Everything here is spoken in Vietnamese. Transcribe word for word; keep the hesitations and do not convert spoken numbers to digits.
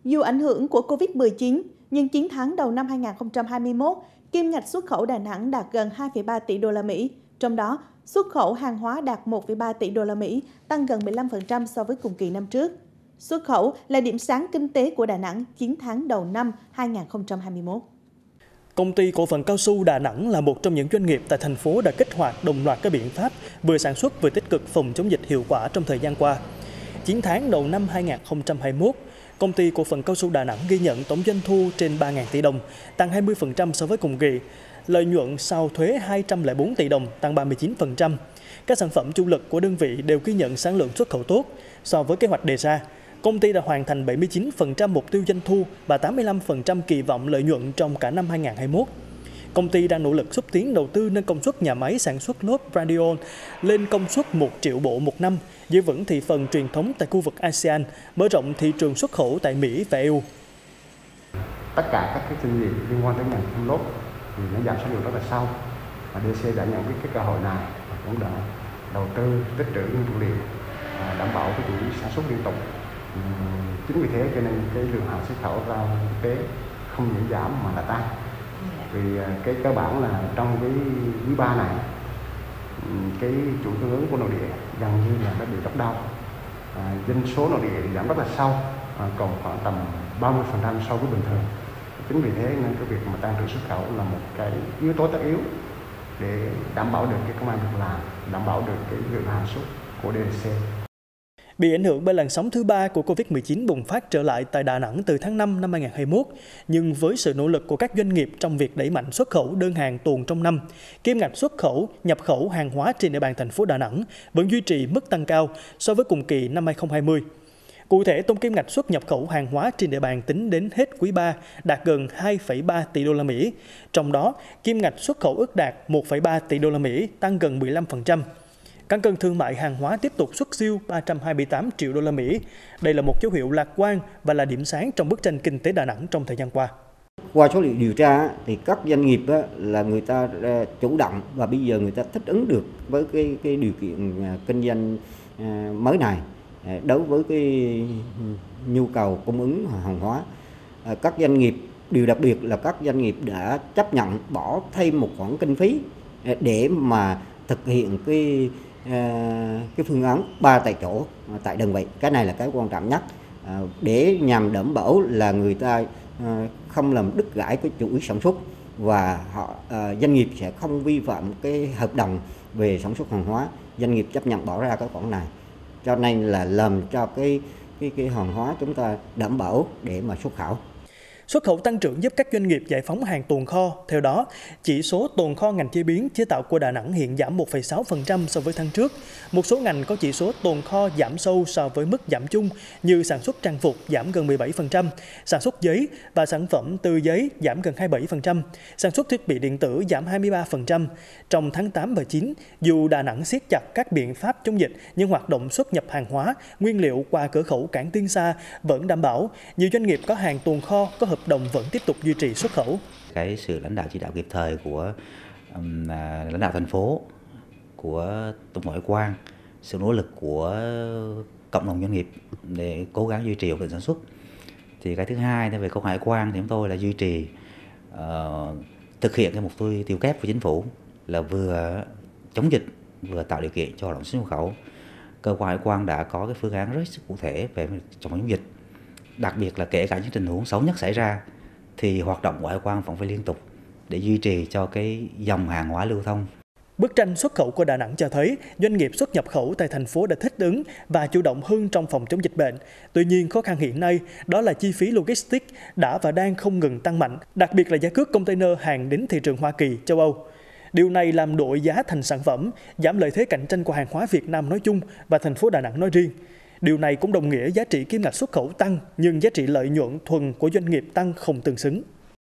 Dù ảnh hưởng của Covid mười chín, nhưng chín tháng đầu năm hai nghìn không trăm hai mươi mốt, kim ngạch xuất khẩu Đà Nẵng đạt gần hai phẩy ba tỷ đô la Mỹ, trong đó xuất khẩu hàng hóa đạt một phẩy ba tỷ đô la Mỹ, tăng gần mười lăm phần trăm so với cùng kỳ năm trước. Xuất khẩu là điểm sáng kinh tế của Đà Nẵng chín tháng đầu năm hai nghìn không trăm hai mươi mốt. Công ty cổ phần cao su Đà Nẵng là một trong những doanh nghiệp tại thành phố đã kích hoạt đồng loạt các biện pháp vừa sản xuất vừa tích cực phòng chống dịch hiệu quả trong thời gian qua. chín tháng đầu năm hai nghìn không trăm hai mươi mốt, Công ty cổ phần cao su Đà Nẵng ghi nhận tổng doanh thu trên ba nghìn tỷ đồng, tăng hai mươi phần trăm so với cùng kỳ. Lợi nhuận sau thuế hai trăm lẻ bốn tỷ đồng, tăng ba mươi chín phần trăm. Các sản phẩm chủ lực của đơn vị đều ghi nhận sản lượng xuất khẩu tốt so với kế hoạch đề ra. Công ty đã hoàn thành bảy mươi chín phần trăm mục tiêu doanh thu và tám mươi lăm phần trăm kỳ vọng lợi nhuận trong cả năm hai nghìn không trăm hai mươi mốt. Công ty đang nỗ lực xúc tiến đầu tư nâng công suất nhà máy sản xuất lốp Radion lên công suất một triệu bộ một năm, giữ vững thị phần truyền thống tại khu vực a sê an, mở rộng thị trường xuất khẩu tại Mỹ và e u. Tất cả các cái doanh nghiệp liên quan đến ngành thun lốp thì nó giảm sản lượng rất là sâu, và đê xê đã nhận biết cái cơ hội này và cũng đã đầu tư tích trữ nguyên phụ liệu, đảm bảo cái chuỗi sản xuất liên tục. Chính vì thế cho nên cái lượng hàng xuất khẩu ra thực tế không những giảm mà là tăng. Vì cái cơ bản là trong cái quý ba này, cái chuỗi cung ứng của nội địa gần như là nó bị đóng đau. À, doanh số nội địa giảm rất là sâu, à, còn khoảng tầm ba mươi phần trăm so với bình thường. Chính vì thế nên cái việc mà tăng trưởng xuất khẩu là một cái yếu tố tất yếu để đảm bảo được cái công ăn việc làm, đảm bảo được cái lượng hàng xuất của đê xê. Bị ảnh hưởng bởi làn sóng thứ ba của Covid mười chín bùng phát trở lại tại Đà Nẵng từ tháng năm năm hai nghìn không trăm hai mươi mốt, nhưng với sự nỗ lực của các doanh nghiệp trong việc đẩy mạnh xuất khẩu đơn hàng tuần trong năm, kim ngạch xuất khẩu, nhập khẩu hàng hóa trên địa bàn thành phố Đà Nẵng vẫn duy trì mức tăng cao so với cùng kỳ năm hai nghìn không trăm hai mươi. Cụ thể, tổng kim ngạch xuất nhập khẩu hàng hóa trên địa bàn tính đến hết quý ba đạt gần hai phẩy ba tỷ đô la Mỹ. Trong đó, kim ngạch xuất khẩu ước đạt một phẩy ba tỷ đô la Mỹ, tăng gần mười lăm phần trăm. Cán cân thương mại hàng hóa tiếp tục xuất siêu ba trăm hai mươi tám triệu đô la Mỹ. Đây là một dấu hiệu lạc quan và là điểm sáng trong bức tranh kinh tế Đà Nẵng trong thời gian qua. Qua số liệu điều tra thì các doanh nghiệp là người ta chủ động và bây giờ người ta thích ứng được với cái, cái điều kiện kinh doanh mới này đối với cái nhu cầu cung ứng hàng hóa. Các doanh nghiệp, điều đặc biệt là các doanh nghiệp đã chấp nhận bỏ thêm một khoản kinh phí để mà thực hiện cái cái phương án ba tại chỗ tại đơn vị. Cái này là cái quan trọng nhất để nhằm đảm bảo là người ta không làm đứt gãy cái chuỗi sản xuất và họ doanh nghiệp sẽ không vi phạm cái hợp đồng về sản xuất hàng hóa. Doanh nghiệp chấp nhận bỏ ra cái khoản này, cho nên là làm cho cái cái cái hàng hóa chúng ta đảm bảo để mà xuất khẩu. Xuất khẩu tăng trưởng giúp các doanh nghiệp giải phóng hàng tồn kho. Theo đó, chỉ số tồn kho ngành chế biến chế tạo của Đà Nẵng hiện giảm một phẩy sáu phần trăm so với tháng trước. Một số ngành có chỉ số tồn kho giảm sâu so với mức giảm chung như sản xuất trang phục giảm gần mười bảy phần trăm, sản xuất giấy và sản phẩm từ giấy giảm gần hai mươi bảy phần trăm, sản xuất thiết bị điện tử giảm hai mươi ba phần trăm. Trong tháng tám và chín, dù Đà Nẵng siết chặt các biện pháp chống dịch, nhưng hoạt động xuất nhập hàng hóa, nguyên liệu qua cửa khẩu cảng Tiên Sa vẫn đảm bảo. Nhiều doanh nghiệp có hàng tồn kho, có hợp đồng vẫn tiếp tục duy trì xuất khẩu. Cái sự lãnh đạo chỉ đạo kịp thời của um, lãnh đạo thành phố, của Tổng cục Hải quan, sự nỗ lực của cộng đồng doanh nghiệp để cố gắng duy trì ổn định sản xuất. Thì cái thứ hai về Cục Hải quan thì chúng tôi là duy trì uh, thực hiện cái mục tiêu kép của chính phủ là vừa chống dịch vừa tạo điều kiện cho hoạt động xuất nhập khẩu. Cơ quan Hải quan đã có cái phương án rất cụ thể về phòng chống dịch. Đặc biệt là kể cả những tình huống xấu nhất xảy ra thì hoạt động của Hải quan vẫn phải liên tục để duy trì cho cái dòng hàng hóa lưu thông. Bức tranh xuất khẩu của Đà Nẵng cho thấy doanh nghiệp xuất nhập khẩu tại thành phố đã thích ứng và chủ động hơn trong phòng chống dịch bệnh. Tuy nhiên, khó khăn hiện nay đó là chi phí logistics đã và đang không ngừng tăng mạnh, đặc biệt là giá cước container hàng đến thị trường Hoa Kỳ, châu Âu. Điều này làm đội giá thành sản phẩm, giảm lợi thế cạnh tranh của hàng hóa Việt Nam nói chung và thành phố Đà Nẵng nói riêng. Điều này cũng đồng nghĩa giá trị kim ngạch xuất khẩu tăng, nhưng giá trị lợi nhuận thuần của doanh nghiệp tăng không tương xứng.